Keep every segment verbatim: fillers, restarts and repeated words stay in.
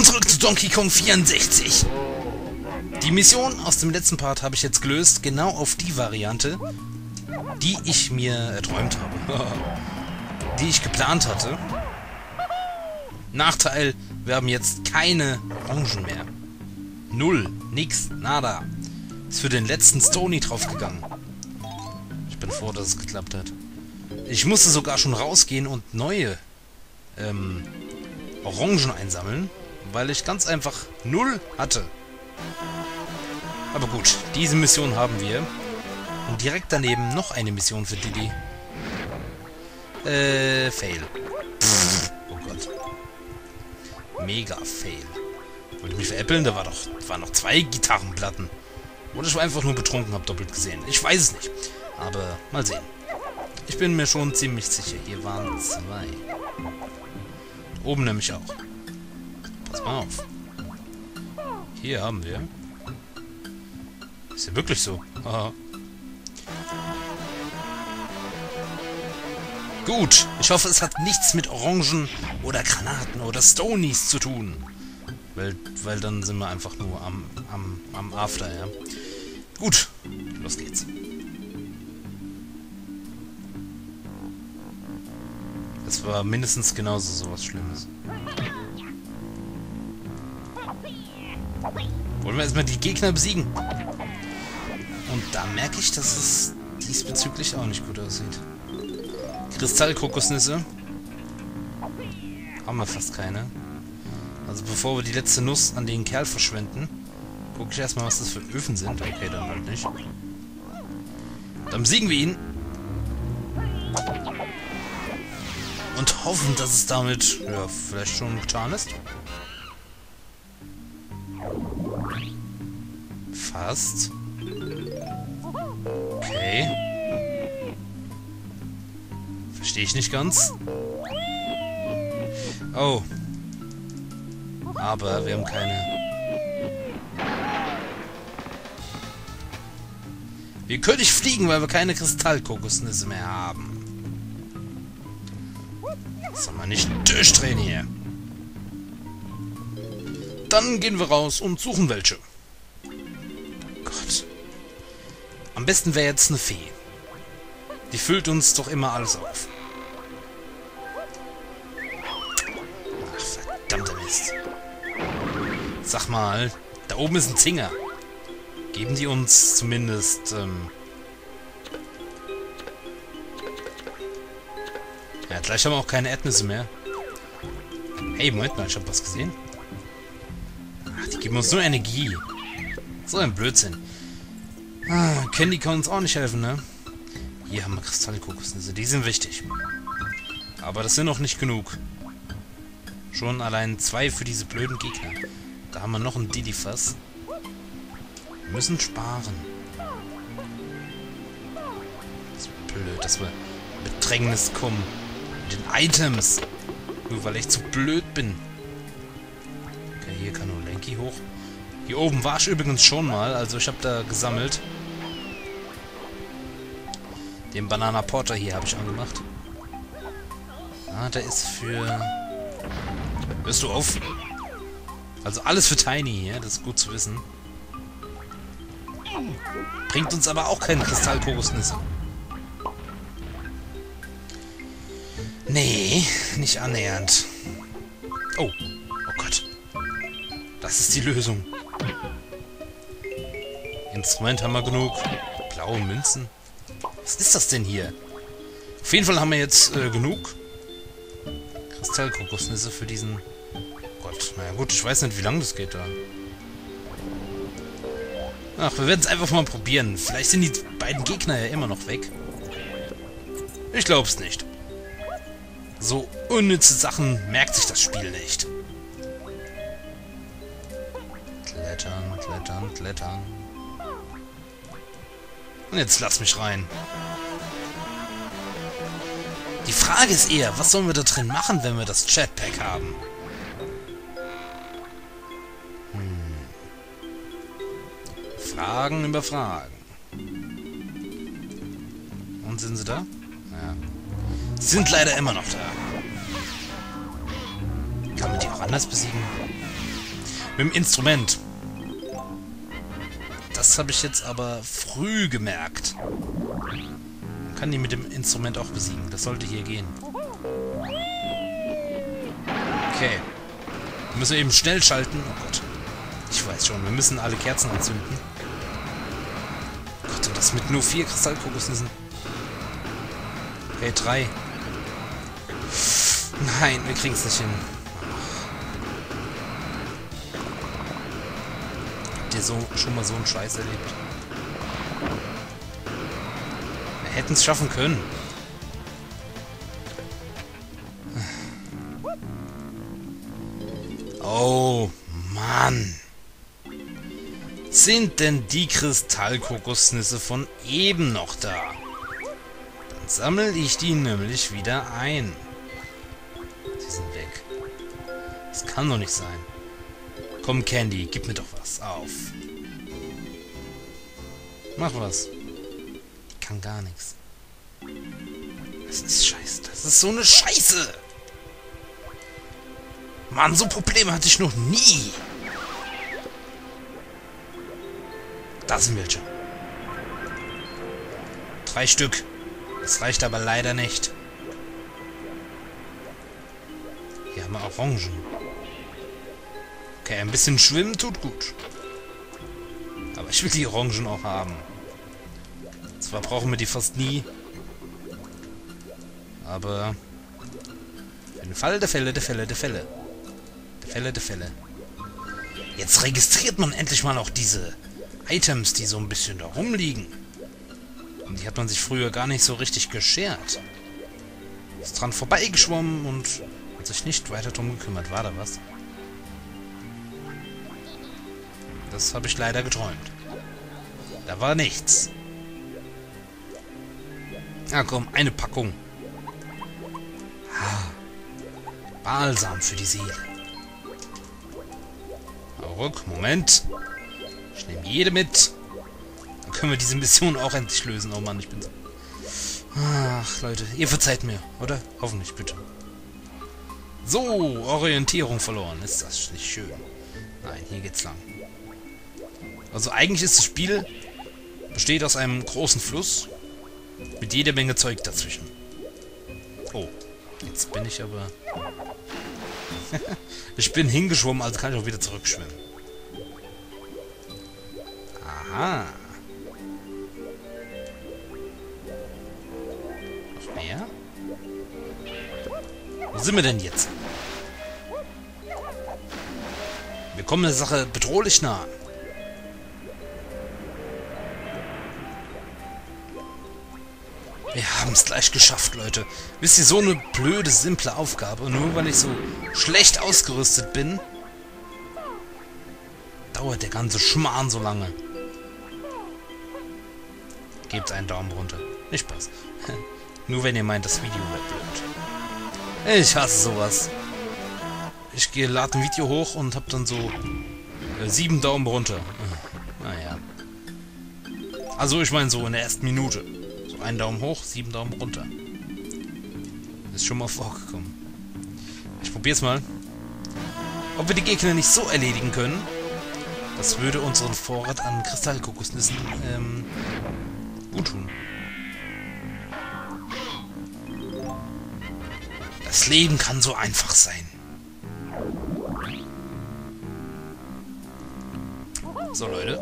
zurück zu Donkey Kong vierundsechzig. Die Mission aus dem letzten Part habe ich jetzt gelöst, genau auf die Variante, die ich mir erträumt habe. Die ich geplant hatte. Nachteil, wir haben jetzt keine Orangen mehr. Null, nix, nada. Ist für den letzten Stony draufgegangen. Ich bin froh, dass es geklappt hat. Ich musste sogar schon rausgehen und neue ähm, Orangen einsammeln, weil ich ganz einfach null hatte. Aber gut, diese Mission haben wir. Und direkt daneben noch eine Mission für Diddy. Äh, Fail. Pff, oh Gott. Mega Fail. Wollte ich mich veräppeln? Da war doch, waren noch zwei Gitarrenplatten. Oder ich war einfach nur betrunken, hab doppelt gesehen. Ich weiß es nicht. Aber mal sehen. Ich bin mir schon ziemlich sicher. Hier waren zwei. Oben nämlich auch. Pass mal auf. Hier haben wir... Ist ja wirklich so. Haha. Gut. Ich hoffe, es hat nichts mit Orangen oder Granaten oder Stonies zu tun. Weil, weil dann sind wir einfach nur am, am, am After, ja. Gut. Los geht's. Das war mindestens genauso sowas Schlimmes. Wollen wir erstmal die Gegner besiegen? Und da merke ich, dass es diesbezüglich auch nicht gut aussieht. Kristallkokosnüsse. Haben wir fast keine. Also bevor wir die letzte Nuss an den Kerl verschwenden, gucke ich erstmal, was das für Öfen sind. Okay, dann halt nicht. Dann besiegen wir ihn. Und hoffen, dass es damit, ja, vielleicht schon getan ist. Fast. Okay. Verstehe ich nicht ganz. Oh. Aber wir haben keine... Wir können nicht fliegen, weil wir keine Kristallkokosnüsse mehr haben. Soll man nicht durchdrehen hier. Dann gehen wir raus und suchen welche. Gott. Am besten wäre jetzt eine Fee. Die füllt uns doch immer alles auf. Ach, verdammter Mist. Sag mal, da oben ist ein Zinger. Geben die uns zumindest, ähm... ja, gleich haben wir auch keine Erdnüsse mehr. Hey, Moment mal, ich hab was gesehen. Ach, die geben uns nur Energie. So ein Blödsinn. Ah, Candy kann uns auch nicht helfen, ne? Hier haben wir Kristallkokosnüsse, die sind wichtig. Aber das sind noch nicht genug. Schon allein zwei für diese blöden Gegner. Da haben wir noch ein Diddy-Fass. Wir müssen sparen. Das ist blöd, dass wir in Bedrängnis kommen. Mit den Items. Nur weil ich zu blöd bin. Okay, hier kann nur Lenky hoch. Hier oben war ich übrigens schon mal, also ich habe da gesammelt. Den Banana Porter hier habe ich angemacht. Ah, der ist für... Hörst du auf? Also alles für Tiny hier, das ist gut zu wissen. Bringt uns aber auch keine Kristallkokosnüsse. Nee, nicht annähernd. Oh, oh Gott. Das ist die Lösung. Instrument haben wir genug. Blaue Münzen. Was ist das denn hier? Auf jeden Fall haben wir jetzt äh, genug Kristallkokosnüsse für diesen... Gott, naja gut, ich weiß nicht, wie lange das geht da. Ach, wir werden es einfach mal probieren. Vielleicht sind die beiden Gegner ja immer noch weg. Ich glaub's nicht. So unnütze Sachen merkt sich das Spiel nicht. Klettern, klettern, klettern. Und jetzt lass mich rein. Die Frage ist eher, was sollen wir da drin machen, wenn wir das Jetpack haben? Hm. Fragen über Fragen. Und sind sie da? Ja. Sie sind leider immer noch da. Kann man die auch anders besiegen? Mit dem Instrument. Das habe ich jetzt aber früh gemerkt. Man kann die mit dem Instrument auch besiegen. Das sollte hier gehen. Okay. Wir müssen eben schnell schalten. Oh Gott. Ich weiß schon, wir müssen alle Kerzen anzünden. Gott, und das mit nur vier Kristallkokosnüssen. Okay, drei. Nein, wir kriegen es nicht hin. Habt ihr so, schon mal so einen Scheiß erlebt? Wir hätten es schaffen können. Oh, Mann. Sind denn die Kristallkokosnüsse von eben noch da? Dann sammle ich die nämlich wieder ein. Die sind weg. Das kann doch nicht sein. Komm, Candy, gib mir doch was. Auf. Mach was. Ich kann gar nichts. Das ist scheiße. Das ist so eine Scheiße. Mann, so Probleme hatte ich noch nie. Da sind welche. Drei Stück. Das reicht aber leider nicht. Hier haben wir Orangen. Okay, ein bisschen schwimmen tut gut. Aber ich will die Orangen auch haben. Zwar brauchen wir die fast nie. Aber für den Fall der Fälle, der Fälle, der Fälle. Der Fälle, der Fälle. Jetzt registriert man endlich mal auch diese Items, die so ein bisschen da rumliegen. Und die hat man sich früher gar nicht so richtig geschert. Ist dran vorbeigeschwommen und hat sich nicht weiter drum gekümmert. War da was? Das habe ich leider geträumt. Da war nichts. Ah komm, eine Packung. Ah, Balsam für die Seele. Ruck, Moment. Ich nehme jede mit. Dann können wir diese Mission auch endlich lösen. Oh Mann, ich bin so... Ach, Leute, ihr verzeiht mir, oder? Hoffentlich, bitte. So, Orientierung verloren. Ist das nicht schön? Nein, hier geht's lang. Also eigentlich ist das Spiel... besteht aus einem großen Fluss. Mit jeder Menge Zeug dazwischen. Oh, jetzt bin ich aber... ich bin hingeschwommen, also kann ich auch wieder zurückschwimmen. Aha. Noch mehr? Wo sind wir denn jetzt? Wir kommen der Sache bedrohlich nah. Wir haben es gleich geschafft, Leute. Wisst ihr, so eine blöde, simple Aufgabe, nur weil ich so schlecht ausgerüstet bin, dauert der ganze Schmarrn so lange. Gebt einen Daumen runter. Nicht Spaß. Nur wenn ihr meint, das Video wird blöd. Ich hasse sowas. Ich gehe, lade ein Video hoch und hab dann so äh, sieben Daumen runter. Naja. Also ich meine so in der ersten Minute. So einen Daumen hoch, sieben Daumen runter. Ist schon mal vorgekommen. Ich probier's mal. Ob wir die Gegner nicht so erledigen können. Das würde unseren Vorrat an Kristallkokosnüssen ähm, gut tun. Das Leben kann so einfach sein. So, Leute.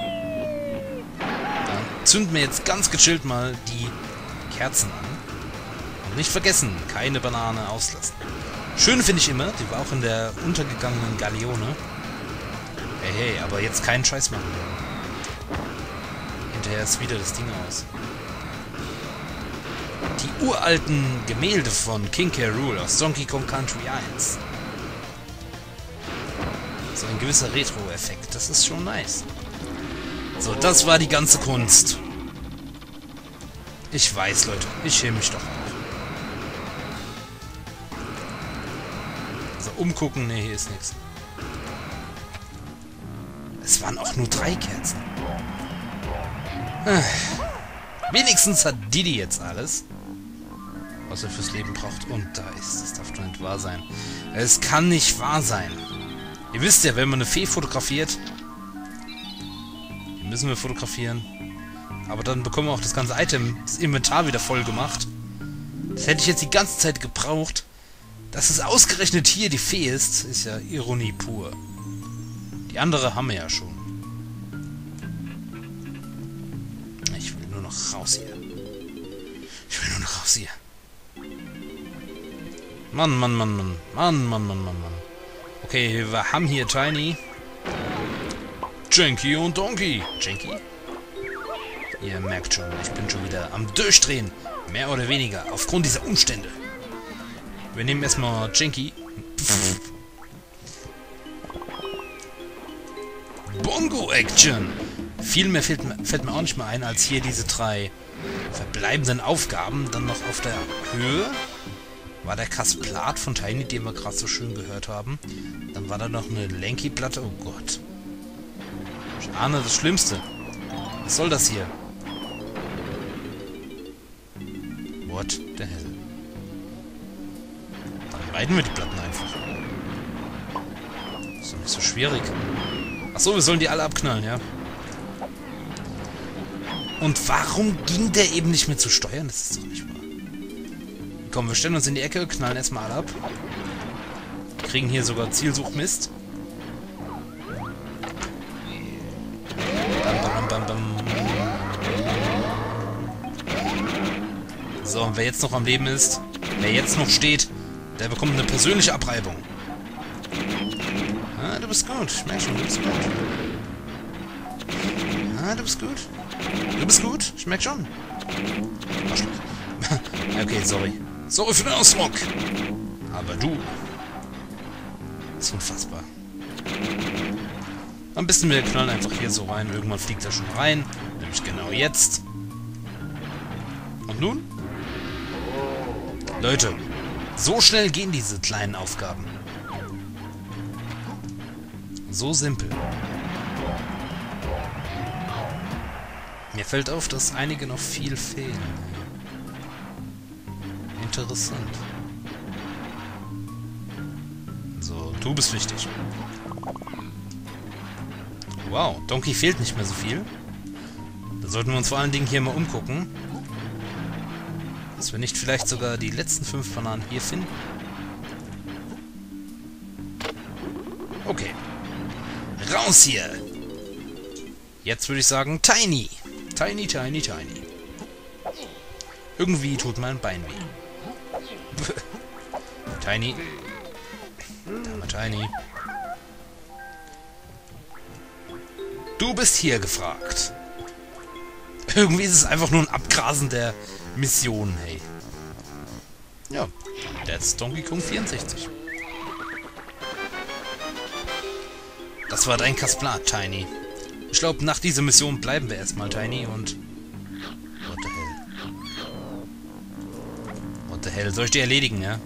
Dann zünden wir jetzt ganz gechillt mal die Kerzen an. Und nicht vergessen, keine Banane auslassen. Schön finde ich immer, die war auch in der untergegangenen Galeone. Hey, hey, aber jetzt keinen Scheiß machen. Hinterher ist wieder das Ding aus. Die uralten Gemälde von King K. Rool aus Donkey Kong Country eins. So ein gewisser Retro-Effekt, das ist schon nice. So, das war die ganze Kunst. Ich weiß, Leute, ich schäme mich doch auch. Also umgucken, ne, hier ist nichts. Es waren auch nur drei Kerzen. Wenigstens hat Didi jetzt alles, was er fürs Leben braucht. Und da ist es. Das darf doch nicht wahr sein. Es kann nicht wahr sein. Ihr wisst ja, wenn man eine Fee fotografiert, die müssen wir fotografieren, aber dann bekommen wir auch das ganze Item, das Inventar wieder voll gemacht. Das hätte ich jetzt die ganze Zeit gebraucht. Dass es ausgerechnet hier die Fee ist, ist ja Ironie pur. Die andere haben wir ja schon. Ich will nur noch raus hier. Ich will nur noch raus hier. Mann, Mann, Mann, Mann. Mann, Mann, Mann, Mann, Mann. Okay, wir haben hier Tiny, Janky und Donkey. Janky? Ihr merkt schon, ich bin schon wieder am Durchdrehen. Mehr oder weniger, aufgrund dieser Umstände. Wir nehmen erstmal Janky. Bongo-Action! Viel mehr fällt, fällt mir auch nicht mehr ein, als hier diese drei verbleibenden Aufgaben. Dann noch auf der Höhe war der Kasplat von Tiny, den wir gerade so schön gehört haben. Dann war da noch eine Lanky-Platte. Oh Gott. Ich ahne das Schlimmste. Was soll das hier? What the hell? Dann reiten wir die Platten einfach. Ist doch nicht so schwierig. Achso, wir sollen die alle abknallen, ja. Und warum ging der eben nicht mehr zu steuern? Das ist doch nicht wahr. Komm, wir stellen uns in die Ecke, knallen erstmal alle ab. Kriegen hier sogar Zielsuchmist. Bam, bam, bam, bam. So, und wer jetzt noch am Leben ist, wer jetzt noch steht, der bekommt eine persönliche Abreibung. Ah, du bist gut. Ich merke schon, du bist gut. Ah, du bist gut. Du bist gut. Ich merke schon. Okay, sorry. Sorry für den Ausdruck. Aber du... ist unfassbar. Am besten wir knallen einfach hier so rein. Irgendwann fliegt er schon rein. Nämlich genau jetzt. Und nun? Leute, so schnell gehen diese kleinen Aufgaben. So simpel. Mir fällt auf, dass einige noch viel fehlen. Interessant. So, du bist wichtig. Wow, Donkey fehlt nicht mehr so viel. Da sollten wir uns vor allen Dingen hier mal umgucken. Dass wir nicht vielleicht sogar die letzten fünf Bananen hier finden. Okay. Raus hier! Jetzt würde ich sagen, Tiny! Tiny, Tiny, Tiny. Irgendwie tut mein Bein weh. Tiny. Da haben wir Tiny. Du bist hier gefragt. Irgendwie ist es einfach nur ein Abgrasen der Mission, hey. Ja, that's Donkey Kong vierundsechzig. Das war dein Kasplat, Tiny. Ich glaube, nach dieser Mission bleiben wir erstmal, Tiny, und... What the hell? What the hell? Soll ich die erledigen, ja?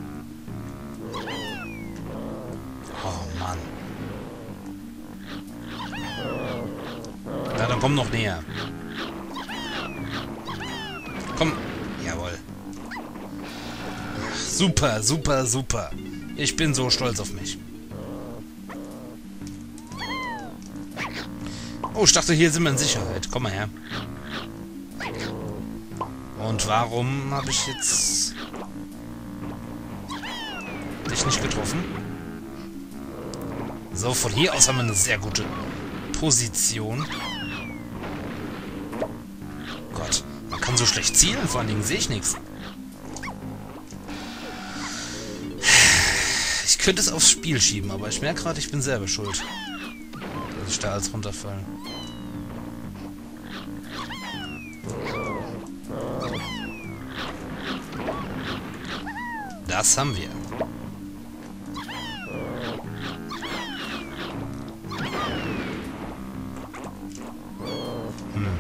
Oh, Mann. Na, dann komm noch näher. Komm. Jawohl. Super, super, super. Ich bin so stolz auf mich. Oh, ich dachte, hier sind wir in Sicherheit. Komm mal her. Und warum habe ich jetzt dich nicht getroffen? So, von hier aus haben wir eine sehr gute Position. Gott, man kann so schlecht zielen, vor allen Dingen sehe ich nichts. Ich könnte es aufs Spiel schieben, aber ich merke gerade, ich bin selber schuld. Dass ich da als runterfallen. Das haben wir. Hm.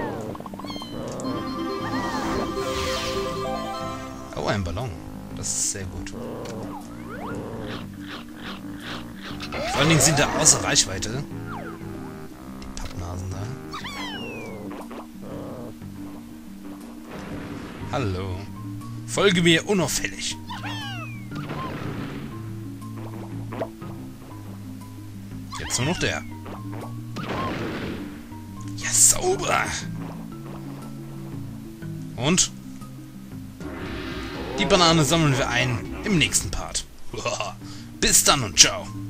Oh, ein Ballon. Das ist sehr gut. Vor allen Dingen sind da außer Reichweite. Die Pappnasen da. Hallo. Folge mir unauffällig. Jetzt nur noch der. Ja, sauber. Und? Die Banane sammeln wir ein im nächsten Part. Bis dann und ciao.